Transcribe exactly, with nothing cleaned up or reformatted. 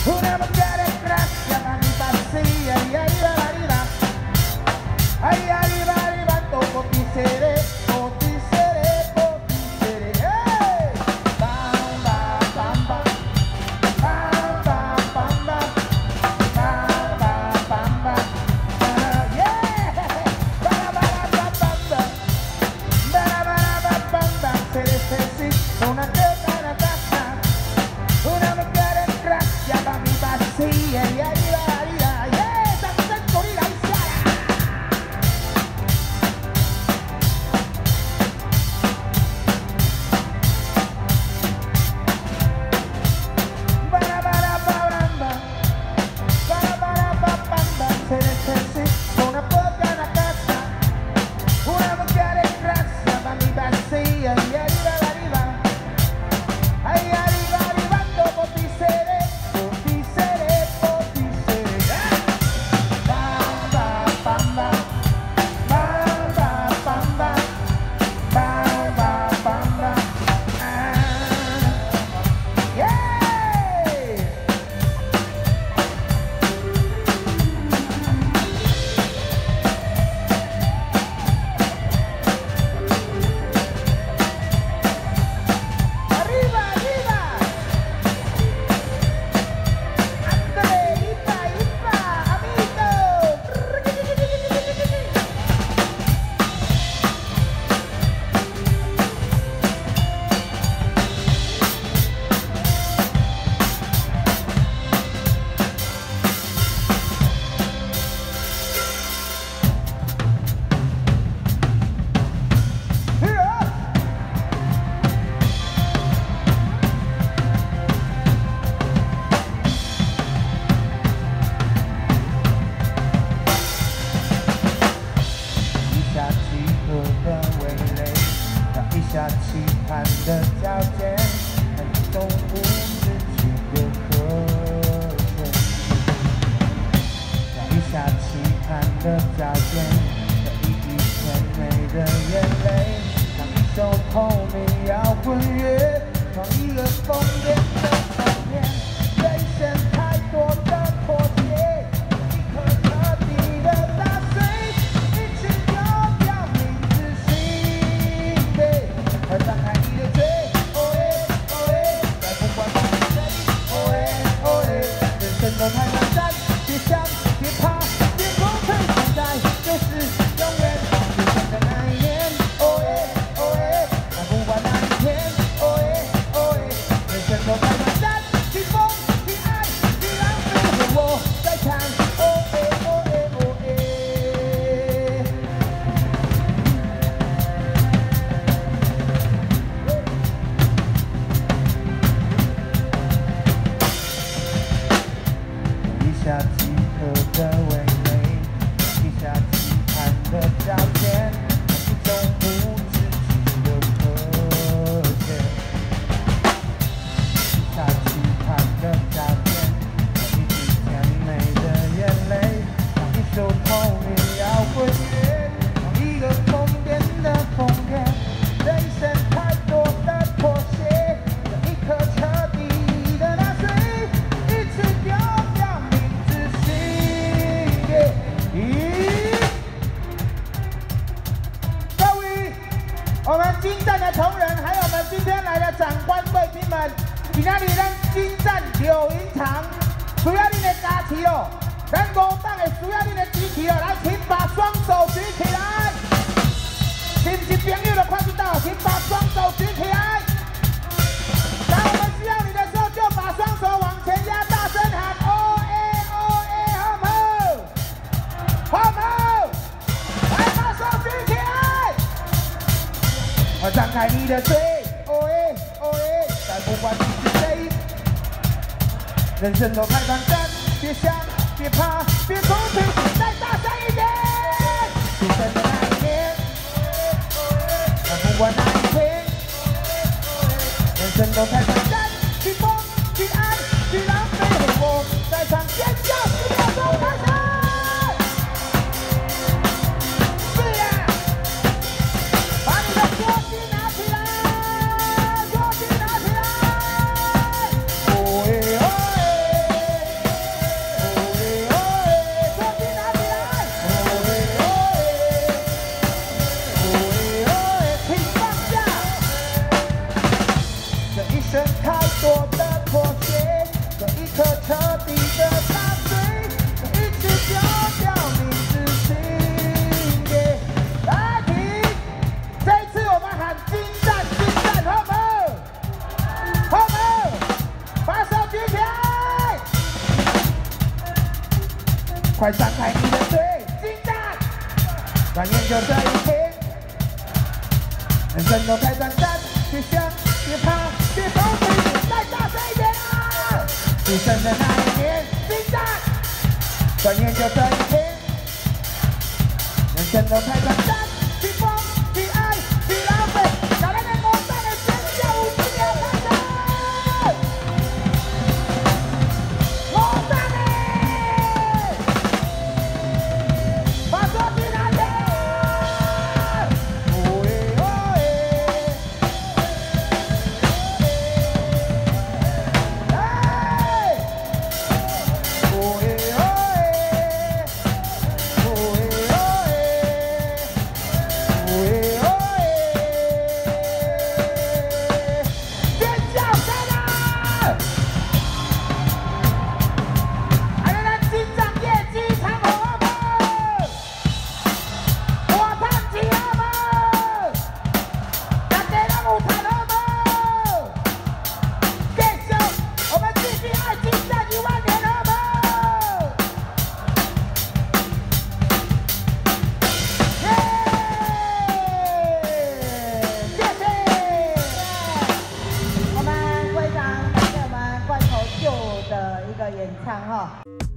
Una mujer es gracia, mami, vacía, y arriba, arriba. Ahí arriba, arriba, todo ti seré, todo ti seré, todo ti seré. ¡Hey! Bam, bam, bam, bam. Bam, bam, bam, bam. Bam, bam, bam, bam. Uh, yeah! Bam, bam, bam, bam, bam. Bam, bam, bam, bam, bam. Se necesita una teta en la casa. Una mujer en gracia, mami, vacía, y arriba, arriba. Yeah! Esa corrida y se necesita una poca en la casa, una mujer en gracia, mami vacía, y arriba, arriba, ahí arriba, arriba, todo ti seré, todo ti seré, todo ti seré. Bam, bam, bam, bam, bam, bam, bam, bam, bam, bam, bam, bam. Ah, yeah. Arriba, arriba. Ándale, ipa, ipa, amiguito.一下契合的味蕾，那一下期盼的条件，那一种无止境的和弦，那一下期盼的条件，那一滴甜美的眼泪，像一首透明摇滚乐，像一个疯癫的唱片，人生太多的妥协，一颗彻底的打碎，一起丢掉明知心扉，和张开你的嘴，哦耶哦耶，再不管是谁，哦耶哦耶，人生都太短暂，别想别怕别后退，现在就是永远出现的那一年，哦耶哦耶，再不管哪一天，哦耶哦耶，人生都太短暂，听风听爱听浪费和我在看，哦耶哦耶哦耶。一下契合的味蕾，一下期盼的条件，一种无止境的和弦，一下期盼的条件，一滴甜美的眼泪，像一首透明摇滚乐，像一个疯癫的疯癫，人生太多的妥协，这一颗彻底的打碎，一起丢掉明知心扉。咦，各位，我们精湛的同仁，还有我们今天来的长官贵宾们，今天你咱精湛柳营场，需要你的加持哦，咱五党也需要你的支持哦，来，请把双手举起来，亲戚朋友的快知道，请把双手举起来。当我们需要你的时候，就把双手往前压，大声喊哦耶哦耶，好不好？好不好？来，把手举起来。我张开你的嘴，哦耶哦耶，再不管你是谁，人生都太短暂，别想别怕别后退，再大声一点。出生的那一年，那不管哪一天，人生都太短暂，去疯去爱去浪费和我在场尖叫十秒钟开始。是呀，把你的桌巾拿起来，桌巾拿起来。哦耶哦耶。 多的妥协，这一颗彻底的打碎，这一次丢掉你自信给来听。这一次我们喊精湛，精湛，好不好？好不好？把手举起来，快张开你的嘴，精湛！转眼就这一天，人生都太短暂，别想，别怕，别放弃，再大声一点啊！出生的那一年，精湛！转眼就这一天，人生都太短暂，去疯，去爱，去浪费，小男人我带来尖叫五十秒开始，我带你，把手举起来。演唱哈。